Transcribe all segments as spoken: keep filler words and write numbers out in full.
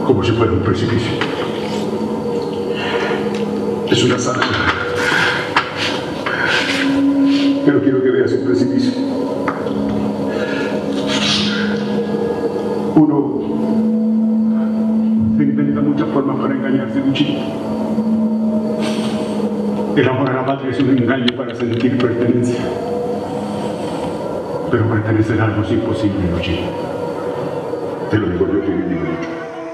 como si fuera un precipicio. Es una zanja. Pero quiero que veas el precipicio. Uno se inventa muchas formas para engañarse, Luchín. El amor a la patria es un engaño para sentir pertenencia. Pero pertenecer a algo es imposible, Luchín. Te lo digo yo que viví mucho.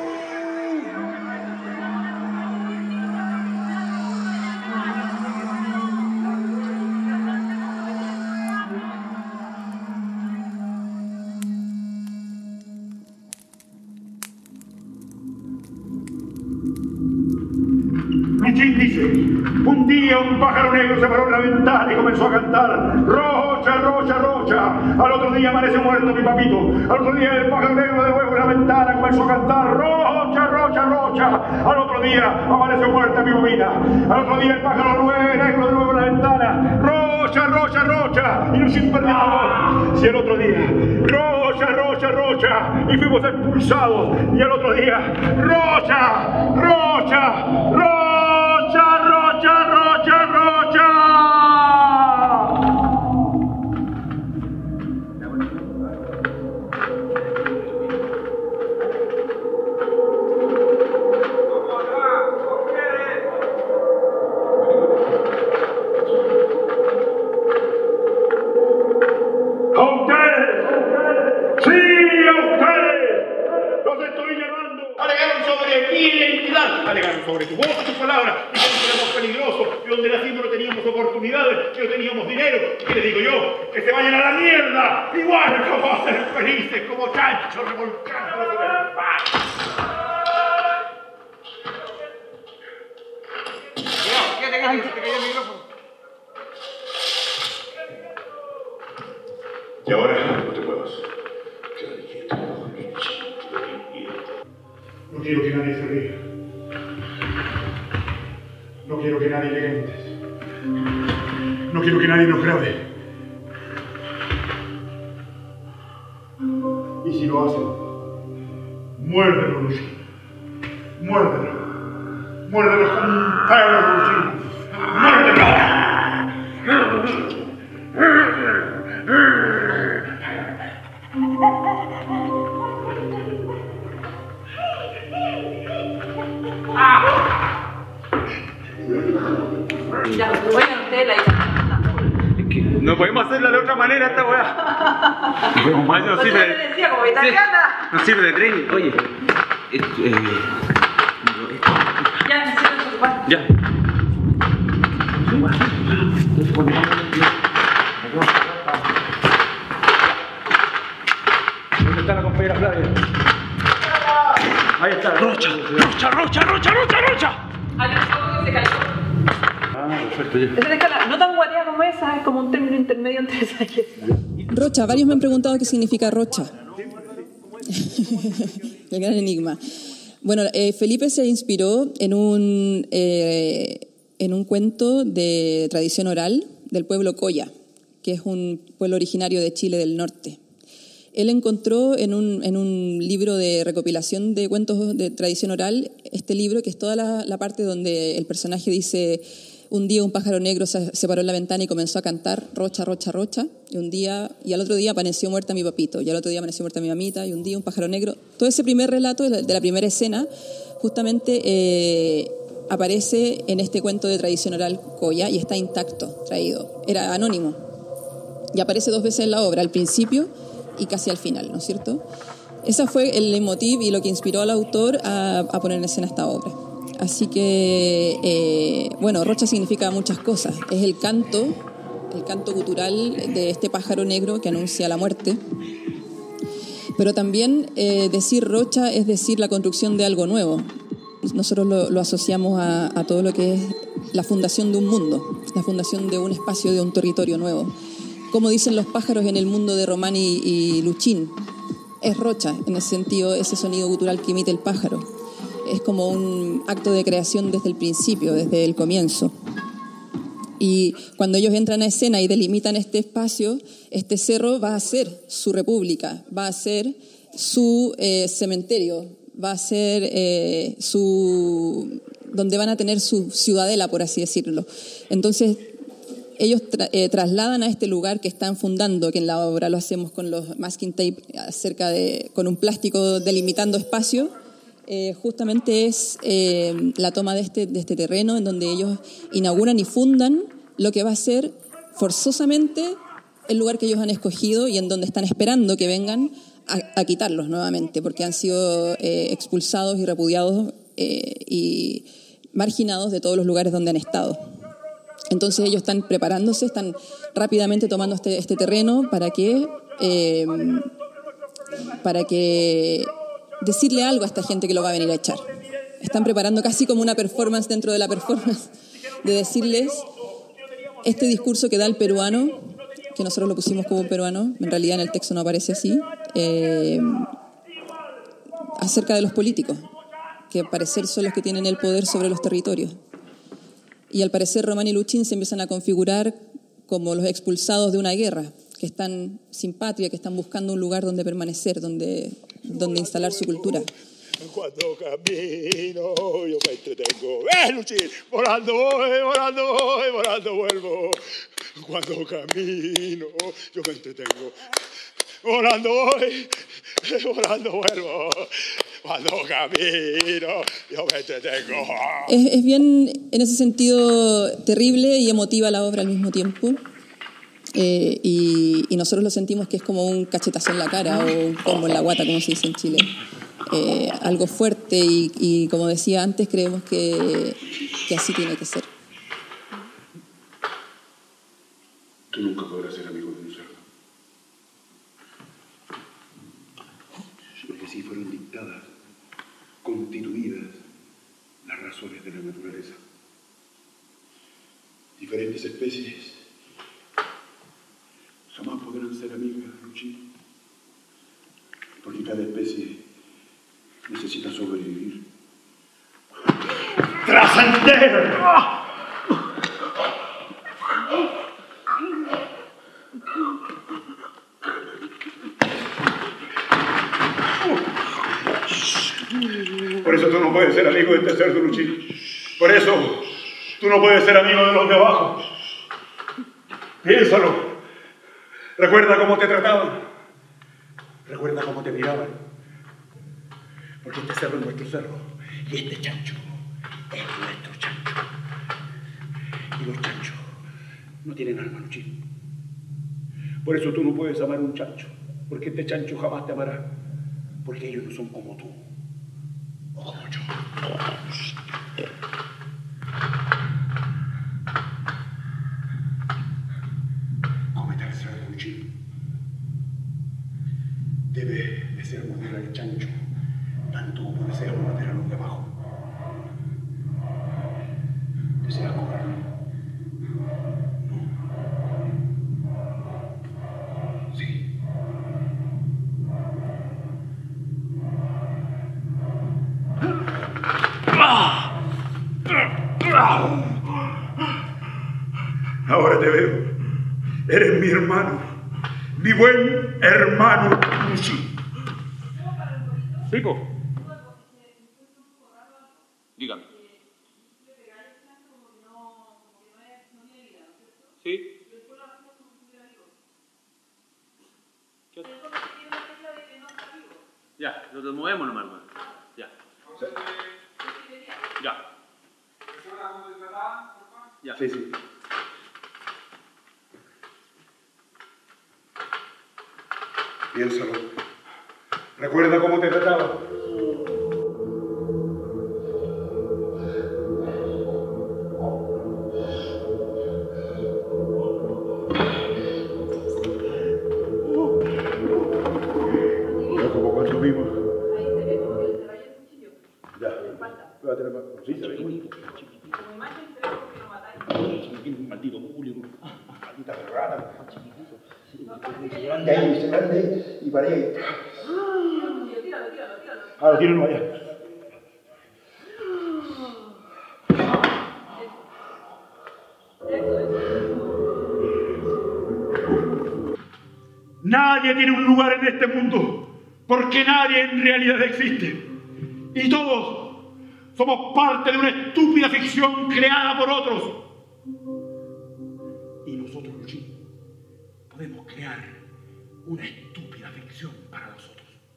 Luchín dice, un día un pájaro negro se paró en la ventana y comenzó a cantar Rocha, Rocha, Rocha. Al otro día amaneció muerto mi papito. Al otro día el pájaro negro de nuevo en la ventana comenzó a cantar Rocha, Rocha, Rocha. Al otro día amaneció muerta mi bobina. Al otro día el pájaro negro de nuevo en la ventana Rocha, Rocha, Rocha. Y Luchín perdió la voz. Si el otro día Rocha, Rocha, Rocha. Y fuimos expulsados. Y al otro día Rocha, Rocha, Rocha. Rocha, Rocha, Rocha, Rocha. ¡A ustedes! ¡Sí, a ustedes! ¡Los estoy llamando! Alegaron sobre mi identidad, alegaron sobre tu voz, tus palabras, y donde éramos peligrosos, y donde nacimos no teníamos oportunidades, que no teníamos dinero. ¿Qué les digo yo? ¡Que se vayan a la mierda! Igual como a ser felices, como chanchos revolcados sobre el pan. Cuidado, quédate, quédate, que se te cayó el micrófono. Y ahora no te muevas. Quédate quieto. No quiero que nadie se ría. No quiero que nadie llegue antes. No quiero que nadie nos grabe. Y si lo hacen, muérdelo, Luchín. Muérdelo. Muérdelo como un perro, Luchín. Muérdelo. Ya, bueno, tela y es que no podemos hacerla de otra manera esta weá. No, no, no sirve de... decía, como italiana. No sirve de training, oye. Eh, eh, Ya, necesito ocupar. ya. ¿Dónde está la compañera Flavia? Ahí está. Rocha, Rocha, Rocha, Rocha, Rocha, Rocha. Hay un foco que se cayó. Ah, perfecto, ya. Esa escala no tan guateada como esa, es como un término intermedio entre esa y esa. Rocha, varios me han preguntado qué significa rocha. El gran enigma. Bueno, eh, Felipe se inspiró en un, eh, en un cuento de tradición oral del pueblo Coya, que es un pueblo originario de Chile del norte. Él encontró en un, en un libro de recopilación de cuentos de tradición oral este libro, que es toda la, la parte donde el personaje dice: un día un pájaro negro se, se paró en la ventana y comenzó a cantar Rocha, Rocha, Rocha, y un día, y al otro día apareció muerta mi papito, y al otro día amaneció muerta mi mamita, y un día un pájaro negro. Todo ese primer relato de la, de la primera escena justamente eh, aparece en este cuento de tradición oral Coya y está intacto, traído. Era anónimo y aparece dos veces en la obra, al principio y casi al final, ¿no es cierto? Ese fue el leitmotiv y lo que inspiró al autor a, a poner en escena esta obra. Así que, eh, bueno, Rocha significa muchas cosas. Es el canto, el canto gutural de este pájaro negro que anuncia la muerte. Pero también eh, decir Rocha es decir la construcción de algo nuevo. Nosotros lo, lo asociamos a, a todo lo que es la fundación de un mundo, la fundación de un espacio, de un territorio nuevo. Como dicen los pájaros en el mundo de Román y, y Luchín, es Rocha, en ese sentido, ese sonido gutural que emite el pájaro. Es como un acto de creación desde el principio, desde el comienzo. Y cuando ellos entran a escena y delimitan este espacio, este cerro va a ser su república, va a ser su eh, cementerio, va a ser eh, su, donde van a tener su ciudadela, por así decirlo. Entonces, ellos tra eh, trasladan a este lugar que están fundando, que en la obra lo hacemos con los masking tape, acerca de, con un plástico delimitando espacio, eh, justamente es eh, la toma de este, de este terreno en donde ellos inauguran y fundan lo que va a ser forzosamente el lugar que ellos han escogido y en donde están esperando que vengan a, a quitarlos nuevamente, porque han sido eh, expulsados y repudiados eh, y marginados de todos los lugares donde han estado. Entonces ellos están preparándose, están rápidamente tomando este, este terreno para que, eh, para que decirle algo a esta gente que lo va a venir a echar. Están preparando casi como una performance dentro de la performance, de decirles este discurso que da el peruano, que nosotros lo pusimos como peruano, en realidad en el texto no aparece así, eh, acerca de los políticos, que al parecer son los que tienen el poder sobre los territorios. Y al parecer Román y Luchín se empiezan a configurar como los expulsados de una guerra, que están sin patria, que están buscando un lugar donde permanecer, donde, donde instalar su cultura. Cuando camino yo me entretengo. ¡Eh, Luchín! Volando voy, volando voy, volando vuelvo. Cuando camino yo me entretengo. Volando voy, volando vuelvo. Cuando camino yo me entretengo. Es, es bien, en ese sentido, terrible y emotiva la obra al mismo tiempo. Eh, y, y nosotros lo sentimos que es como un cachetazo en la cara o un combo en la guata, como se dice en Chile. Eh, algo fuerte y, y, como decía antes, creemos que, que así tiene que ser. Tú nunca podrás ser amigo de un cerdo. Porque si fueron dictadas, constituidas las razones de la naturaleza. Diferentes especies jamás podrán ser amigas, Luchín. Porque cada especie necesita sobrevivir. ¡Trascender! Por eso tú no puedes ser amigo de este cerdo, Luchín. Por eso tú no puedes ser amigo de los de abajo. Piénsalo. Recuerda cómo te trataban. Recuerda cómo te miraban. Porque este cerro es nuestro cerro. Y este chancho es nuestro chancho. Y los chanchos no tienen alma, Luchín. Por eso tú no puedes amar a un chancho. Porque este chancho jamás te amará. Porque ellos no son como tú. O como yo. Cómete al cerdo, Luchín. Debe de ser morder al chancho, tanto como desea morder a los de abajo. ¿Desea cobrarlo? No. Sí. Ahora te veo. Eres mi hermano. Mi buen hermano Luchín. Pico. Dígame. ¿Sí? ¿Qué? Ya, nos movemos nomás, hermano. Ya. Ya. Ya. Sí, sí. Piénsalo. Recuerda cómo te trataba. No como cuando vimos. Ya. Voy a tener más. Sí, se ve muy maldito público. Maldita rara. Grande ahí, grande y para ahí. Ahora, tíralo allá. Nadie tiene un lugar en este mundo, porque nadie en realidad existe. Y todos somos parte de una estúpida ficción creada por otros. Y nosotros, Luchín, podemos crear una estúpida ficción para nosotros.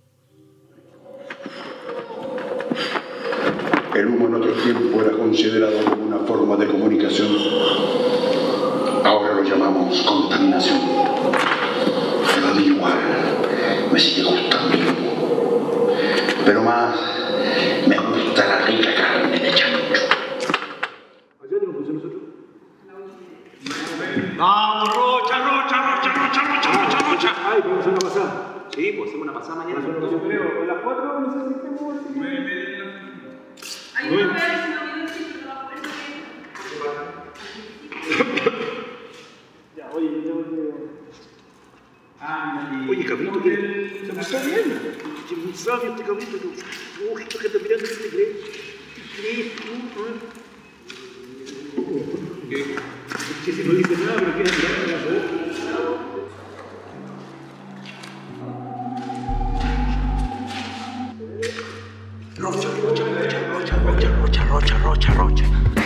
El humo en otro tiempo era considerado como una forma de comunicación. Ahora lo llamamos contaminación. Pero a mí igual me sigue gustando el humo. Pero más me gusta la rica carne de chancho. ¿Allá tenemos que nosotros? ¡Vamos, Rocha, Rocha, Rocha, Rocha, Rocha, Rocha, Rocha! ¡Ay, podemos hacer una pasada! Sí, pues hacemos una pasada mañana. Yo creo, a las cuatro no sé si tenemos... Hay una vez en la vida que se va a poner Ya, oye, yo tengo que... Ah, oye, cabrito, que se me está viendo. Que muy sabio este cabrito. Los ojitos que te mirando, ¿qué te crees? ¿Qué crees tú? ¿Qué? Que si no dice nada, pero queda mirando la voz. Rocha, rocha, rocha, rocha, rocha, rocha, rocha, rocha.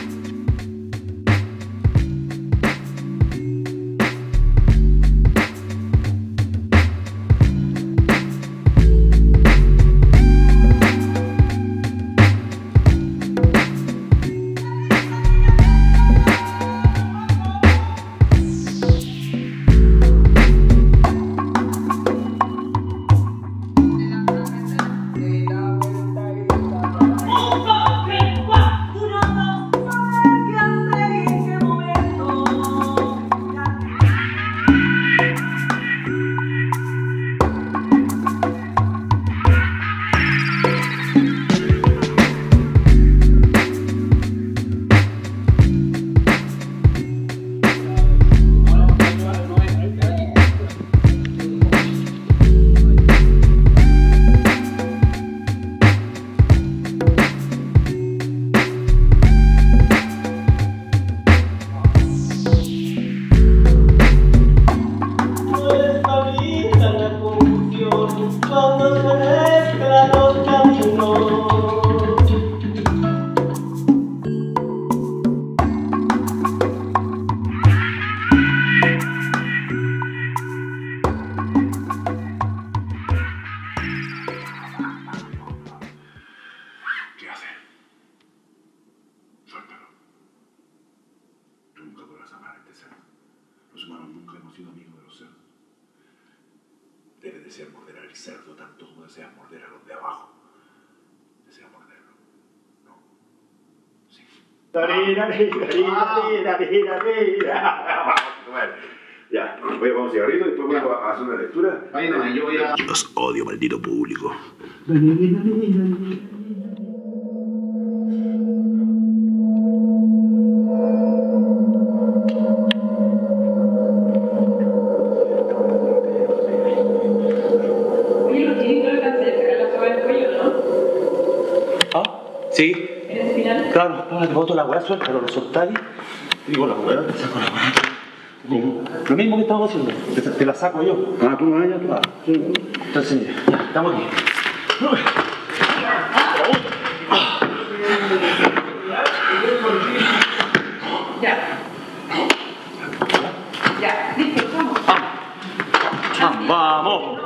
Ya, voy a poner un cigarrito y después voy a hacer una lectura. Bueno, yo voy a... Los odio, maldito público. Sí. ¿En el final? Claro, no, te boto la weá, suéltalo, lo soltáis. Digo, la weá, te saco la weá. ¿Cómo? Lo mismo que estamos haciendo, te, te la saco yo. Ah, tú vas allá, tú vas. Entonces, ya, estamos aquí. Ya. Ya, listo, vamos. Vamos. Vamos.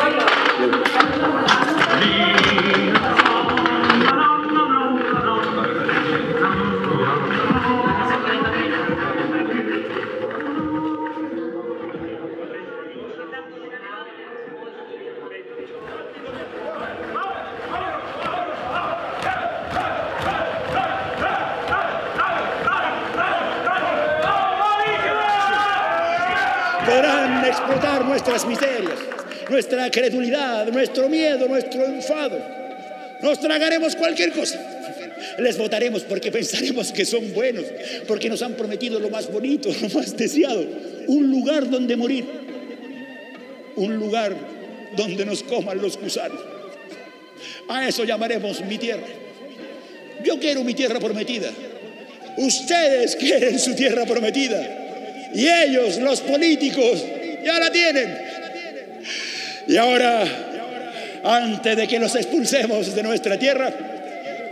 Podrán explotar nuestras miserias, nuestra credulidad, nuestro miedo, nuestro enfado. Nos tragaremos cualquier cosa. Les votaremos porque pensaremos que son buenos, porque nos han prometido lo más bonito, lo más deseado, un lugar donde morir, un lugar donde nos coman los gusanos. A eso llamaremos mi tierra. Yo quiero mi tierra prometida. Ustedes quieren su tierra prometida. Y ellos, los políticos, ya la tienen. Y ahora, antes de que los expulsemos de nuestra tierra,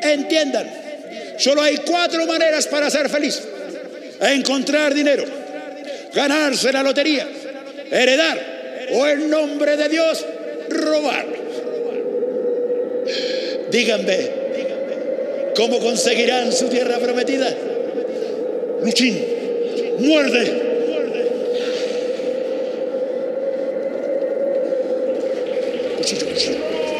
entiendan, solo hay cuatro maneras para ser feliz: encontrar dinero, ganarse la lotería, heredar o, en nombre de Dios, robar. Díganme, ¿cómo conseguirán su tierra prometida? Luchín, muerde. Cuchillo, cuchillo.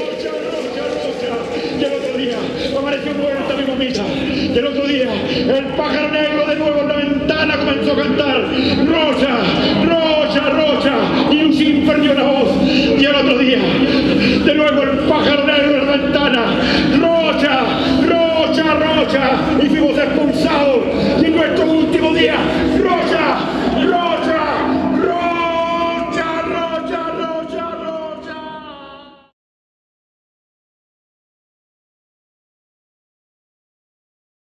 Y el otro día amaneció muerta mi mamita. Y el otro día el pájaro negro de nuevo en la ventana comenzó a cantar: Rocha, Rocha, Rocha. Y Luchín perdió la voz. Y el otro día de nuevo el pájaro negro en la ventana: Rocha, Rocha, Rocha. Y fuimos expulsados. Y en nuestro último día